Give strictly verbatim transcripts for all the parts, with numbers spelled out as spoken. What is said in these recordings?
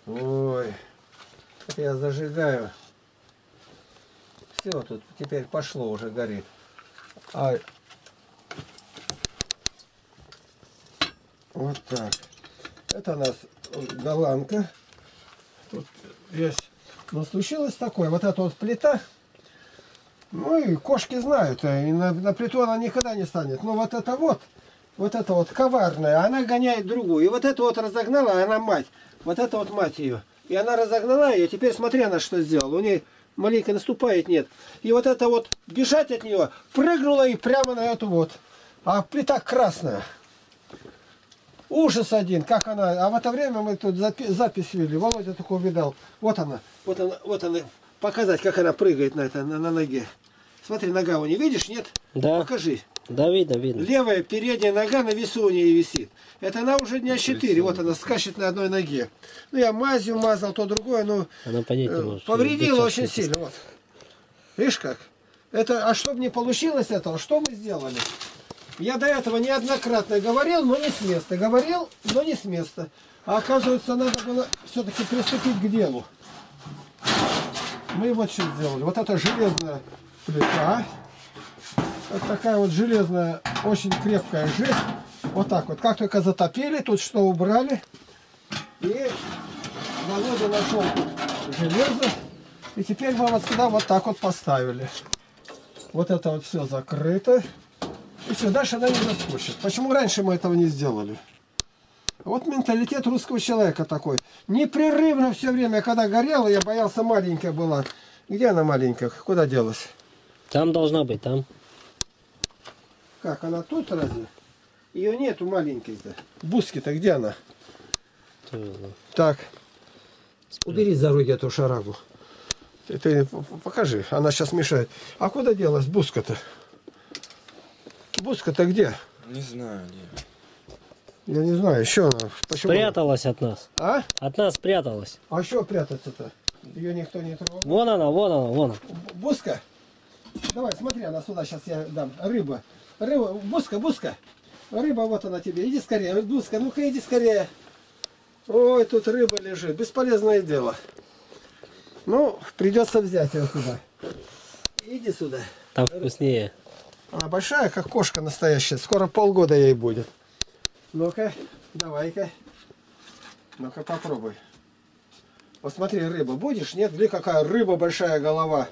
Ой, это я зажигаю. Все, тут теперь пошло, уже горит. А... Вот так. Это у нас голландка. Тут есть. Но случилось такое. Вот эта вот плита. Ну и кошки знают. И на, на плиту она никогда не станет. Но вот это вот. Вот это вот коварная. Она гоняет другую. И вот эту вот разогнала, а она мать. Вот это вот мать ее. И она разогнала ее. Теперь смотри, она что сделала. У нее маленько наступает, нет. И вот это вот бежать от нее. Прыгнула и прямо на эту вот. А плита красная. Ужас один, как она. А в это время мы тут запи запись вели. Володя только увидал. Вот она. Вот она. Вот она. Показать, как она прыгает на, это, на, на ноге. Смотри, нога у нее. Видишь, нет? Да. Покажи. Да, видно, видно. Левая передняя нога на весу у нее висит. Это она уже дня четыре. Вот она скачет на одной ноге. Ну, я мазью мазал, то другое. Ну, она понять не может. Повредила очень сильно. Вот. Видишь как? Это, а чтобы не получилось этого, что мы сделали? Я до этого неоднократно говорил, но не с места. Говорил, но не с места. А оказывается, надо было все-таки приступить к делу. Мы вот что сделали. Вот это железная плита. Вот такая вот железная, очень крепкая жесть. Вот так вот. Как только затопили, тут что убрали. И Володя нашел железо. И теперь мы вот сюда вот так вот поставили. Вот это вот все закрыто. И все, дальше она не заскочит. Почему раньше мы этого не сделали? Вот менталитет русского человека такой. Непрерывно все время, когда горела, я боялся, маленькая была. Где она маленькая? Куда делась? Там должна быть, там. Как, она тут разве? Ее нету маленькой-то. Буски-то где она? Так. Убери с дороги эту шарагу. Ты, ты покажи, она сейчас мешает. А куда делась буска-то? Буска-то где? Не знаю, нет. Я не знаю, еще она. Почему? Спряталась от нас. А? От нас спряталась. А что прятаться-то? Ее никто не трогал. Вон она, вон она, вон она. Буска? Давай, смотри, она сюда сейчас я дам. Рыба. Рыба, буска, буска. Рыба, вот она тебе. Иди скорее. Буска, ну-ка иди скорее. Ой, тут рыба лежит. Бесполезное дело. Ну, придется взять ее сюда. Иди сюда. Там вкуснее. Она большая, как кошка настоящая. Скоро полгода ей будет. Ну-ка, давай-ка. Ну-ка, попробуй. Вот смотри, рыба. Будешь? Нет? Смотри, какая рыба, большая голова.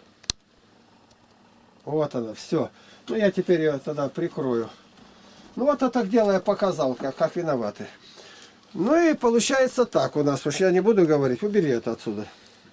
Вот она, все. Ну, я теперь ее тогда прикрою. Ну, вот это дело я показал, как, как виноваты. Ну, и получается так у нас. Уж я не буду говорить. Убери это отсюда.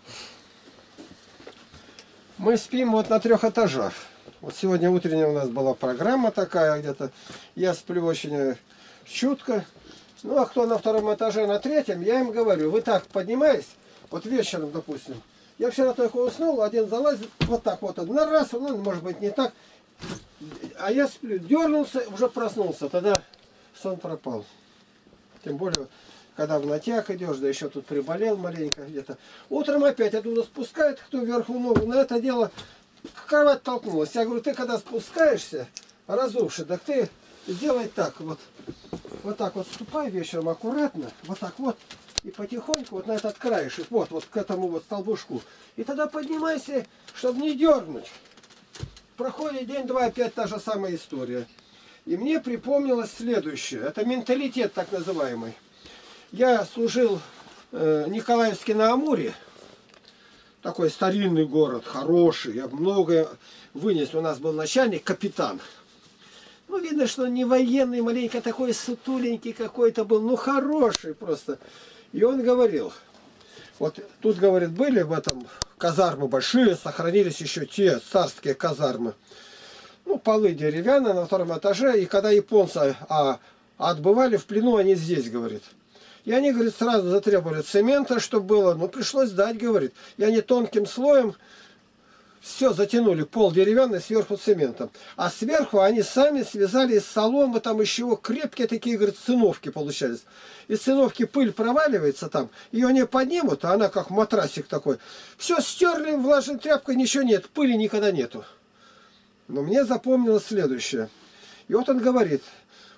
Мы спим вот на трех этажах. Вот сегодня утренняя у нас была программа такая где-то. Я сплю очень чутко. Ну, а кто на втором этаже, на третьем, я им говорю, вы так поднимаетесь, вот вечером, допустим. Я вчера только уснул, один залазит, вот так вот, на раз, ну, может быть, не так. А я сплю, дернулся, уже проснулся, тогда сон пропал. Тем более, когда в натяг идешь, да еще тут приболел маленько где-то. Утром опять оттуда спускает, кто вверху ногу, на это дело кровать толкнулась. Я говорю, ты когда спускаешься, разувший, так ты сделай так, вот, вот так вот ступай вечером аккуратно, вот так вот, и потихоньку вот на этот краешек, вот, вот к этому вот столбушку. И тогда поднимайся, чтобы не дернуть. Проходит день-два, опять та же самая история. И мне припомнилось следующее. Это менталитет так называемый. Я служил э, Николаевске на Амуре. Такой старинный город, хороший. Я многое вынес. У нас был начальник, капитан. Ну, видно, что не военный, маленько такой сутуленький какой-то был. Ну, хороший просто. И он говорил. Вот тут, говорит, были в этом казармы большие, сохранились еще те царские казармы. Ну, полы деревянные на втором этаже. И когда японцы а, отбывали в плену, они здесь, говорит. И они, говорит, сразу затребовали цемента, чтобы было. Ну, пришлось дать, говорит. И они тонким слоем все затянули. Пол деревянный, сверху цементом. А сверху они сами связали из соломы, там еще его крепкие такие, говорит, циновки получались. Из циновки пыль проваливается там. Ее не поднимут, а она как матрасик такой. Все стерли влажной тряпкой, ничего нет. Пыли никогда нету. Но мне запомнилось следующее. И вот он говорит,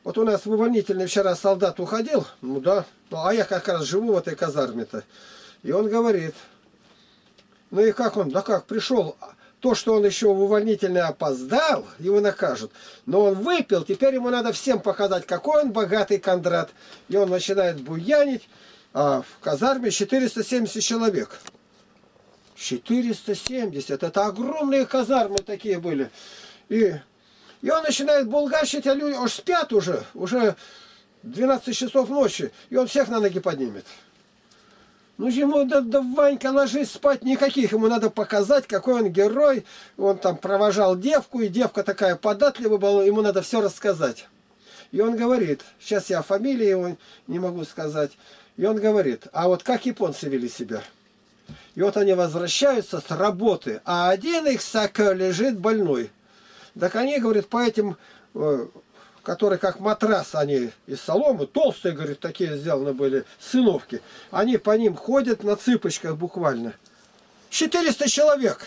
Вот у нас в увольнительной вчера солдат уходил, ну да, ну, а я как раз живу в этой казарме-то. И он говорит, ну и как он, да как, пришел, то, что он еще в увольнительной опоздал, его накажут. Но он выпил, теперь ему надо всем показать, какой он богатый Кондрат. И он начинает буянить, а в казарме четыреста семьдесят человек. четыреста семьдесят, это огромные казармы такие были. И, и он начинает булгачить, а люди аж спят уже, уже двенадцать часов ночи, и он всех на ноги поднимет. Ну ему, да, да, Ванька, ложись спать, никаких, ему надо показать, какой он герой. Он там провожал девку, и девка такая податливая была, ему надо все рассказать. И он говорит, сейчас я фамилии его не могу сказать, и он говорит, а вот как японцы вели себя? И вот они возвращаются с работы, а один их сака лежит больной. Так они, говорит, по этим, которые как матрас, они из соломы, толстые, говорит, такие сделаны были, сыновки. Они по ним ходят на цыпочках буквально. четыреста человек.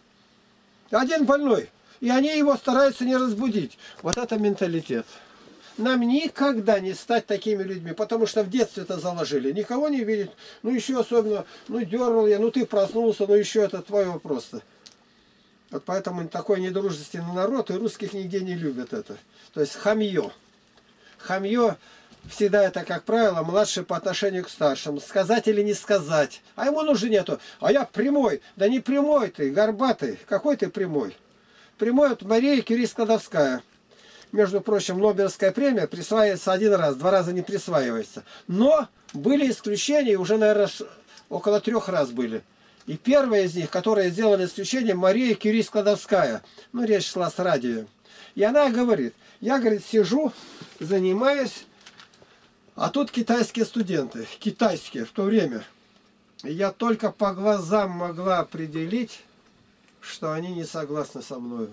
Один больной. И они его стараются не разбудить. Вот это менталитет. Нам никогда не стать такими людьми, потому что в детстве это заложили. Никого не видит. Ну еще особенно, ну дернул я, ну ты проснулся, ну еще это твой вопрос-то. Вот поэтому такой недружественный народ, и русских нигде не любят это. То есть хамье. Хамье всегда это, как правило, младший по отношению к старшим. Сказать или не сказать. А ему нужды нету. А я прямой. Да не прямой ты, горбатый. Какой ты прямой? Прямой от Мария Кюри-Складовская. Между прочим, Нобелевская премия присваивается один раз, два раза не присваивается. Но были исключения, уже, наверное, около трех раз были. И первая из них, которые сделали исключение, Мария Кюри-Складовская. Ну, речь шла с радио. И она говорит, я, говорит, сижу, занимаюсь, а тут китайские студенты, китайские в то время. И я только по глазам могла определить, что они не согласны со мной.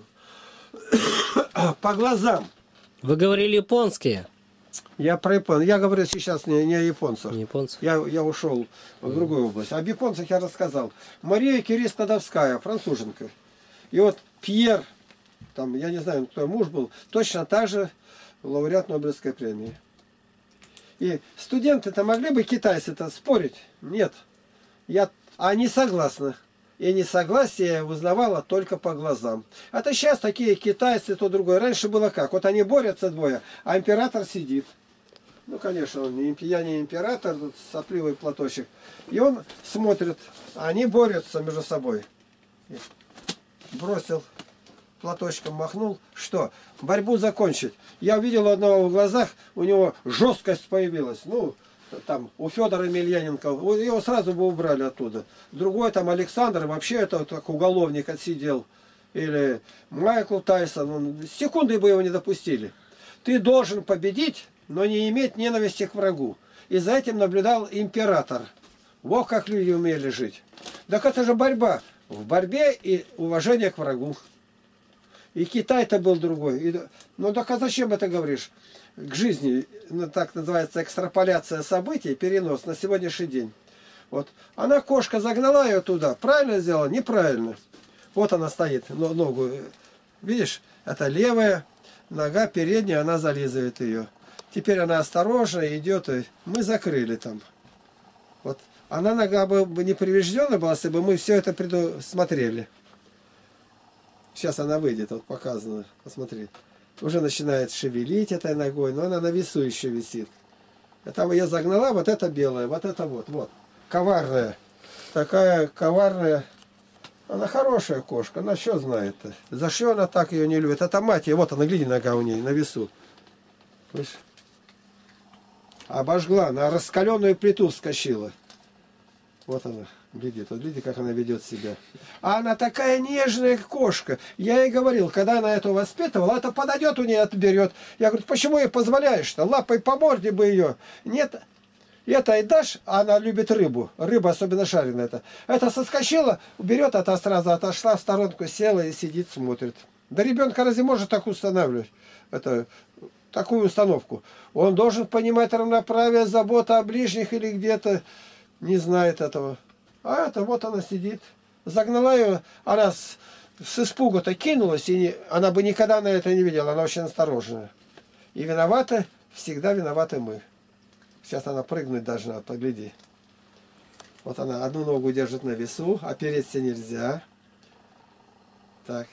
По глазам. Вы говорили японские? Я про японцев. Я говорю сейчас не, не о японцах. Не японцев. Я, я ушел в другую область. Об японцах я рассказал. Мария Кюри-Складовская, француженка. И вот Пьер, там, я не знаю, кто муж был, точно так же лауреат Нобелевской премии. И студенты-то могли бы, китайцы-то, спорить? Нет. Я, они согласны. И несогласие я узнавала только по глазам. Это сейчас такие китайцы, то другое. Раньше было как? Вот они борются двое, а император сидит. Ну, конечно, он не, я не император, тут сопливый платочек. И он смотрит, они борются между собой. Бросил, платочком махнул. Что? Борьбу закончить. Я увидел одного в глазах, у него жесткость появилась. Ну, там у Федора Емельяненко, его сразу бы убрали оттуда. Другой там Александр, вообще это так уголовник отсидел. Или Майкл Тайсон, он, секунды бы его не допустили. Ты должен победить, но не иметь ненависти к врагу. И за этим наблюдал император. Вот как люди умели жить. Так это же борьба. В борьбе и уважение к врагу. И Китай-то был другой. И, ну так а зачем это говоришь? К жизни, ну, так называется экстраполяция событий, перенос на сегодняшний день. Вот. Она, кошка, загнала ее туда. Правильно сделала? Неправильно. Вот она стоит, ногу. Видишь, это левая нога, передняя, она зализывает ее. Теперь она осторожно идет, и мы закрыли там. Вот. Она нога бы не повреждена была, если бы мы все это предусмотрели. Сейчас она выйдет, вот показано, посмотри. Уже начинает шевелить этой ногой, но она на весу еще висит. Это я загнала, вот это белая, вот это вот, вот. Коварная. Такая коварная. Она хорошая кошка, она что знает-то? За что она так ее не любит? Это мать ее, вот она, гляди, нога у ней на весу. Слышь? Обожгла, на раскаленную плиту вскочила. Вот она, глядит, вот видите, как она ведет себя. А она такая нежная кошка. Я ей говорил, когда она эту воспитывала, это подойдет у нее, отберет. Я говорю, почему ей позволяешь-то? Лапой по морде бы ее. Нет, это и дашь, она любит рыбу. Рыба, особенно жареная. Это, это соскочила, берет, это сразу отошла в сторонку, села и сидит, смотрит. Да ребенка разве может так устанавливать? Это, такую установку. Он должен понимать равноправие, забота о ближних или где-то. Не знает этого. А это вот она сидит. Загнала ее, она с, с испугу-то кинулась, и не, она бы никогда на это не видела, она очень осторожная. И виноваты, всегда виноваты мы. Сейчас она прыгнуть должна, погляди. Вот она одну ногу держит на весу, опереться нельзя. Так.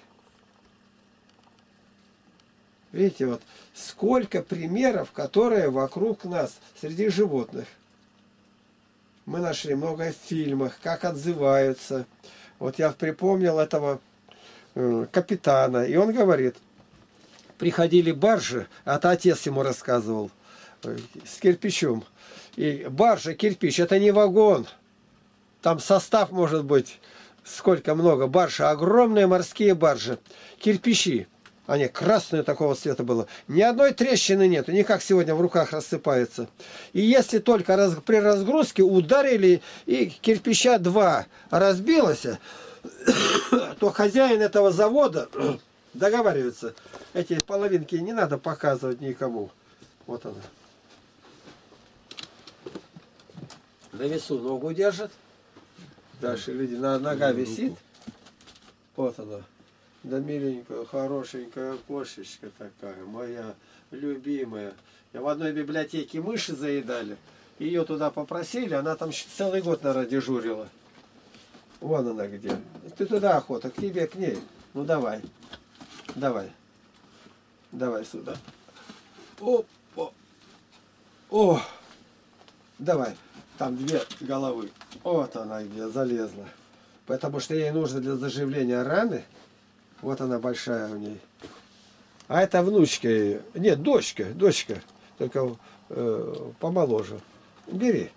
Видите, вот сколько примеров, которые вокруг нас, среди животных. Мы нашли много в фильмах, как отзываются. Вот я припомнил этого э, капитана, и он говорит, приходили баржи, а это отец ему рассказывал, э, с кирпичом. И баржа, кирпич, это не вагон. Там состав может быть сколько много. Баржи, огромные морские баржи, кирпичи. Они красные такого цвета было. Ни одной трещины нет, не как сегодня в руках рассыпается. И если только раз, при разгрузке ударили и кирпича два разбилось, то хозяин этого завода договаривается. Эти половинки не надо показывать никому. Вот она. На весу ногу держит. Дальше люди, нога висит. Вот она. Да миленькая, хорошенькая кошечка такая, моя любимая. Я в одной библиотеке мыши заедали. Ее туда попросили, она там целый год, наверное, дежурила. Вон она где. Ты туда охота, к тебе, к ней. Ну давай. Давай. Давай сюда. Опа. О! Давай. Там две головы. Вот она где залезла. Потому что ей нужно для заживления раны. Вот она большая у ней. А это внучка ее. Нет, дочка, дочка. Только э, помоложе. Бери.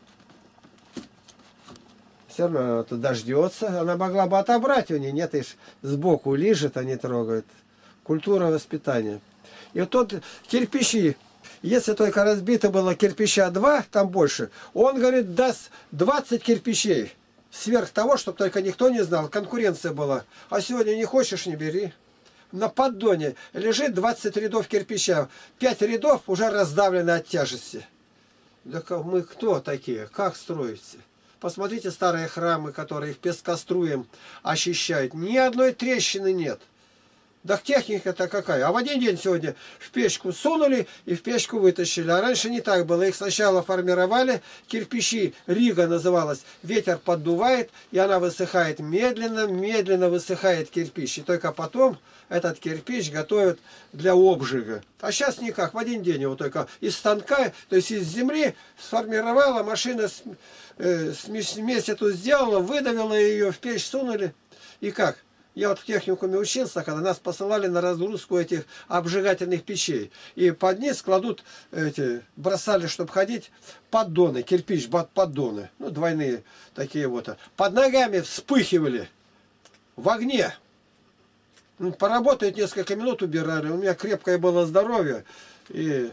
Все равно она тут дождется. Она могла бы отобрать у нее. Нет, и сбоку лижет, а не трогает. Культура воспитания. И вот тот кирпичи. Если только разбито было кирпича два, там больше. Он, говорит, даст двадцать кирпичей. Сверх того, чтобы только никто не знал, конкуренция была. А сегодня не хочешь, не бери. На поддоне лежит двадцать рядов кирпича. пять рядов уже раздавлены от тяжести. Да мы кто такие? Как строите? Посмотрите старые храмы, которые их пескоструем очищают. Ни одной трещины нет. Да техника-то какая? А в один день сегодня в печку сунули и в печку вытащили. А раньше не так было. Их сначала формировали, кирпичи, рига называлась. Ветер поддувает, и она высыхает медленно, медленно высыхает кирпич. И только потом этот кирпич готовят для обжига. А сейчас никак. В один день его только из станка, то есть из земли сформировала, машина э, смесь эту сделала, выдавила ее, в печь сунули. И как? Я вот в техникуме учился, когда нас посылали на разгрузку этих обжигательных печей. И под низ кладут, эти, бросали, чтобы ходить, поддоны, кирпич, поддоны. Ну, двойные такие вот. Под ногами вспыхивали в огне. Ну, поработают несколько минут, убирали. У меня крепкое было здоровье. И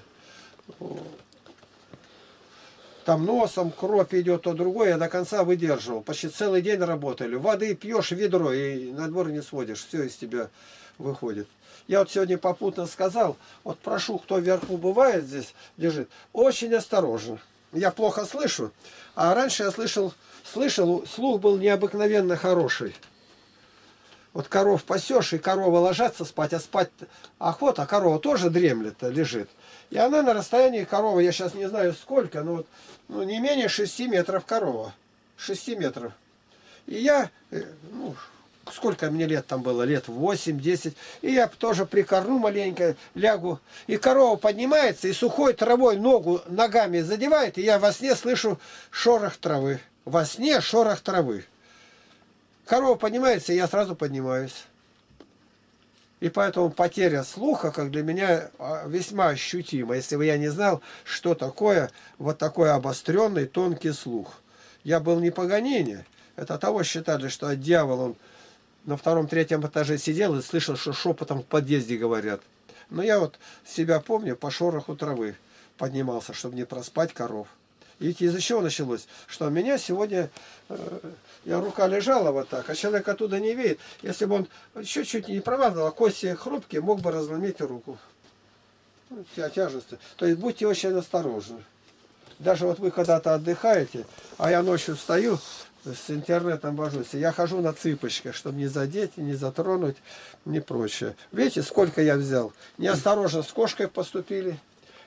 там носом кровь идет, то другое, я до конца выдерживал. Почти целый день работали. Воды пьешь ведро и на двор не сводишь. Все из тебя выходит. Я вот сегодня попутно сказал, вот прошу, кто вверху бывает здесь, лежит, очень осторожно. Я плохо слышу, а раньше я слышал, слышал, слух был необыкновенно хороший. Вот коров пасешь, и корова ложатся спать, а спать охота, а корова тоже дремлет, лежит. И она на расстоянии коровы, я сейчас не знаю сколько, но вот, ну, не менее шести метров корова. шести метров. И я, ну, сколько мне лет там было, лет восемь-десять, и я тоже прикорну маленько, лягу, и корова поднимается, и сухой травой ногу ногами задевает, и я во сне слышу шорох травы. Во сне шорох травы. Корова поднимается, и я сразу поднимаюсь. И поэтому потеря слуха, как для меня, весьма ощутима. Если бы я не знал, что такое вот такой обостренный тонкий слух. Я был не по гонению. Это того считали, что дьявол, он на втором-третьем этаже сидел и слышал, что шепотом в подъезде говорят. Но я вот себя помню, по шороху травы поднимался, чтобы не проспать коров. И ведь из-за чего началось? Что у меня сегодня, э, я рука лежала вот так, а человек оттуда не видит. Если бы он чуть-чуть не промазал, а кости хрупкие, мог бы разломить руку. Ну, тяжесть. То есть будьте очень осторожны. Даже вот вы когда-то отдыхаете, а я ночью встаю, с интернетом вожусь, я хожу на цыпочках, чтобы не задеть, не затронуть, не прочее. Видите, сколько я взял? Неосторожно с кошкой поступили.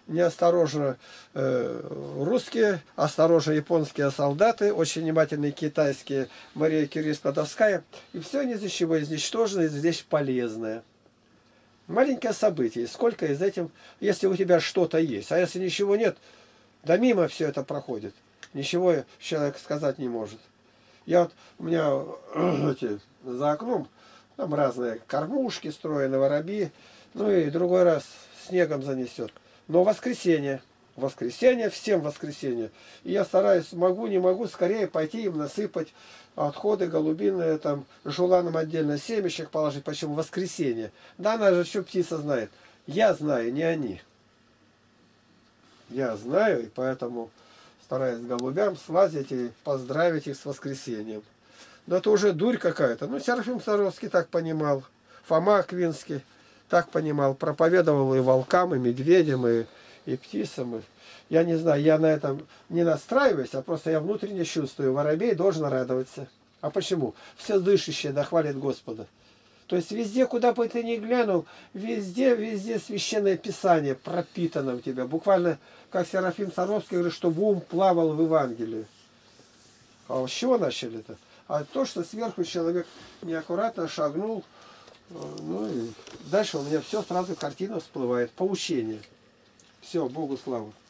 неосторожно э, русские, осторожно японские солдаты, очень внимательные китайские, Мария Кюри Складовская. И все ни из чего изничтожено, из вещь полезное. Маленькое событие. Сколько из этим, если у тебя что-то есть. А если ничего нет, да мимо все это проходит. Ничего человек сказать не может. Я вот, у меня эти, за окном там разные кормушки строены, воробьи. Ну и другой раз снегом занесет. Но воскресенье. Воскресенье, всем воскресенье. И я стараюсь, могу, не могу, скорее пойти им насыпать отходы голубиные, там, жуланом отдельно семечек положить. Почему? Воскресенье. Да она же что птица знает. Я знаю, не они. Я знаю, и поэтому стараюсь голубям слазить и поздравить их с воскресеньем. Но это уже дурь какая-то. Ну, Серафим Саровский так понимал. Фома Аквинский так понимал. Проповедовал и волкам, и медведям, и, и птицам. И... Я не знаю, я на этом не настраиваюсь, а просто я внутренне чувствую. Воробей должен радоваться. А почему? Все дышащее да хвалит Господа. То есть везде, куда бы ты ни глянул, везде, везде священное писание пропитано у тебя. Буквально, как Серафим Саровский говорит, что ум плавал в Евангелии. А с чего начали-то? А то, что сверху человек неаккуратно шагнул, ну и дальше у меня все сразу картина всплывает. Поучение. Все, Богу слава.